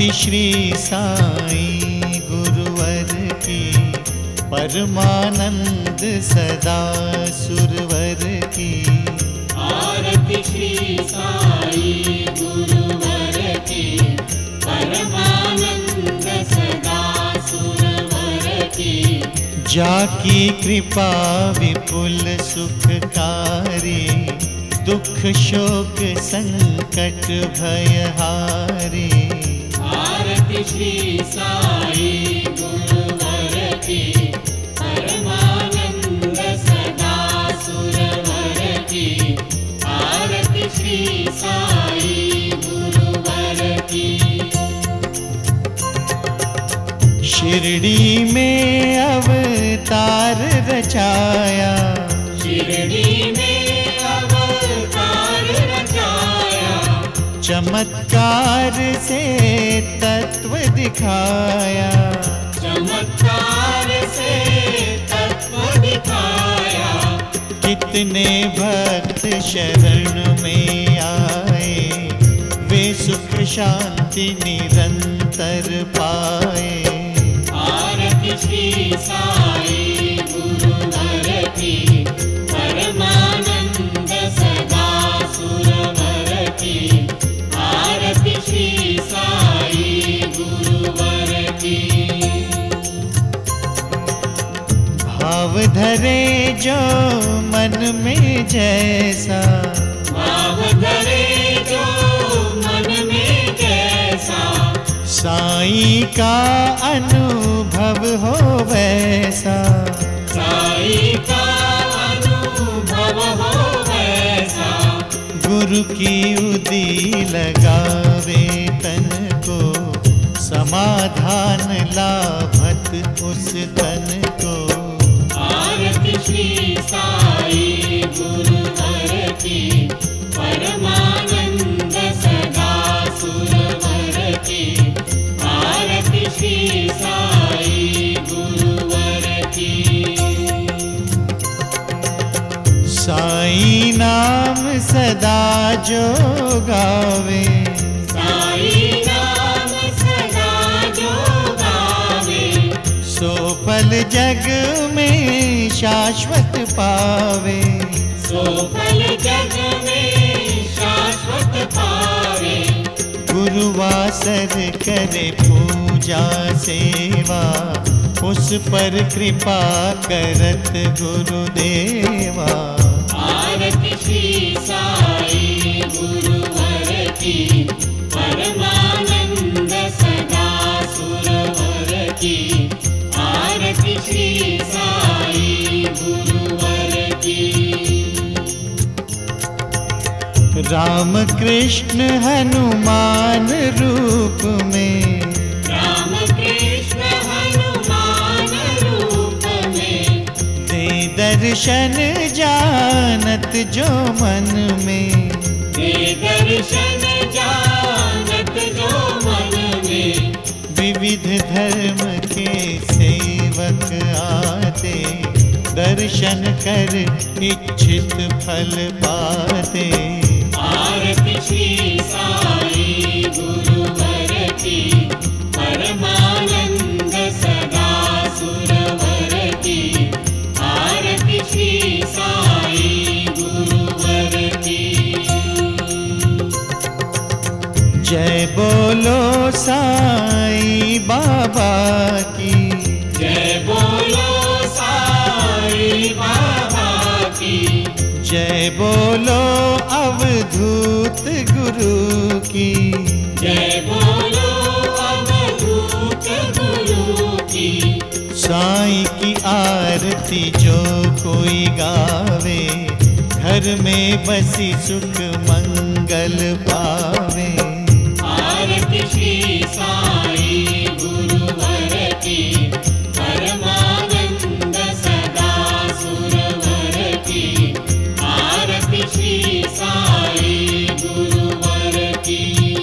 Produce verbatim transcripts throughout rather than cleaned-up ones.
आरती श्री साईं गुरुवर की, परमानंद सदा सुरवर की। आरती श्री साईं गुरुवर की, परमानंद सदा सुरवर की। जाकी कृपा विपुल सुखकारी, दुख शोक संकट भयहारी। आरती श्री साईं गुरुवर की, परमानंद सदा सुरवर की। आरती श्री साईं गुरुवर की। शिरडी में अवतार रचाया, शिरडी में अवतार रचाया। चमत्कार से तत्व दिखाया, चमत्कार से तत्व दिखाया। कितने भक्त शरण में आए, वे सुख शांति निरंतर पाए। आरती श्री साईं गुरुवर की, परमानंद सदा सुरवर की। आरती श्री साईं गुरुवर की। भाव धरे जो मन में जैसा, भाव धरे जो मन में जैसा। साईं का अनुभव हो वैसा, साईं का अनुभव हो वैसा। गुरु की उदी लगावे तन को, समाधान लाभत उस तन को। आरती श्री साईं गुरुवर की, परमानंद सदा सुरवर की। आरती श्री साईं गुरुवर की। साईं नाम सदा जो गावे, साईं नाम सदा जो गावे। सो फल जग में शाश्वत पावे। सो फल जग में शाश्वत पावे। गुरुवासर करे पूजा सेवा, उस पर कृपा करत गुरुदेवा। आरती श्री साईं गुरुवर की, परमानंद सदा सुरवर की। आरती श्री साईं गुरुवर की। राम कृष्ण हनुमान रूप में, राम कृष्ण हनुमान रूप में। दे दर्शन जानत जो मन में, दे दर्शन जानत जो मन में। विविध धर्म के सेवक आते, दर्शन कर इच्छित फल पाते। आरती श्री साईं गुरुवर की, परमानंद सदा सुरवर की। आरती श्री साईं गुरुवर की। जय बोलो साईं बाबा की, जय बोलो साईं बाबा की। जय बोलो अवधूत गुरु की। जय बोलो अवधूत गुरु की। साईं की आरती जो कोई गावे, घर में बसी सुख मंगल पावे। आरती श्री साईं गुरुवर की, परमानंद सदा सुरवर की। आरती श्री साईं गुरुवर की।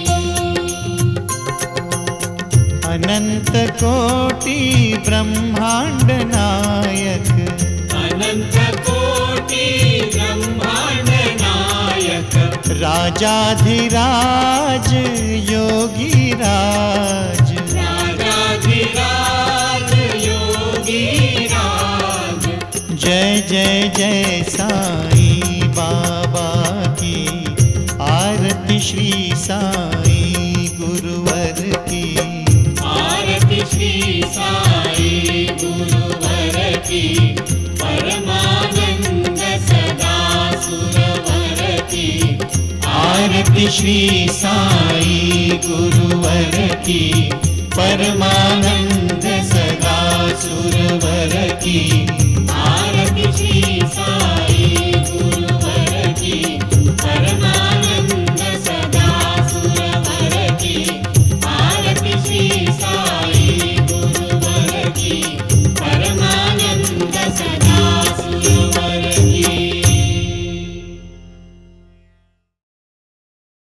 अनंत कोटि ब्रह्मांड नायक, अनंत कोटि ब्रह्मांड नायक। राजाधिराज योगी राज, राजाधिराज योगी राज। जय जय जय साईं बाबा की, आरती श्री साईं गुरुवर की, आरती श्री साईं गुरुवर की, परमानंद सदा सुरवर की। आरती श्री साईं गुरुवर की, परमानंद सदा सुरवर की।